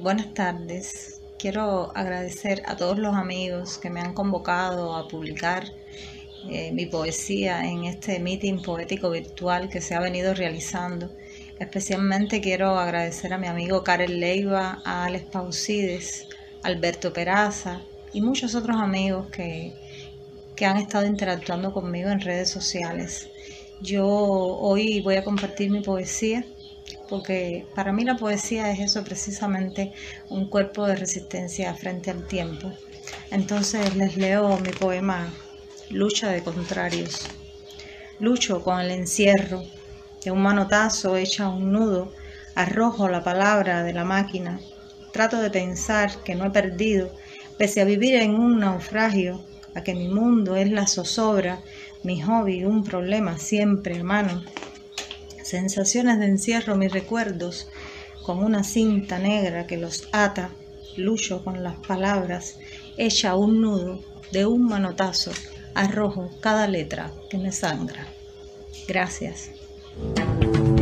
Buenas tardes. Quiero agradecer a todos los amigos que me han convocado a publicar mi poesía en este meeting poético virtual que se ha venido realizando. Especialmente quiero agradecer a mi amigo Karel Leiva, a Alex Pausides, Alberto Peraza y muchos otros amigos que han estado interactuando conmigo en redes sociales. Yo hoy voy a compartir mi poesía porque para mí la poesía es eso precisamente, un cuerpo de resistencia frente al tiempo. Entonces les leo mi poema Lucha de Contrarios. Lucho con el encierro, de un manotazo hecha un nudo, arrojo la palabra de la máquina. Trato de pensar que no he perdido, pese a vivir en un naufragio, a que mi mundo es la zozobra, mi hobby un problema siempre a mano. Sensaciones de encierro, mis recuerdos, con una cinta negra que los ata, lucho con las palabras, hecha un nudo, de un manotazo, arrojo cada letra que me sangra. Gracias.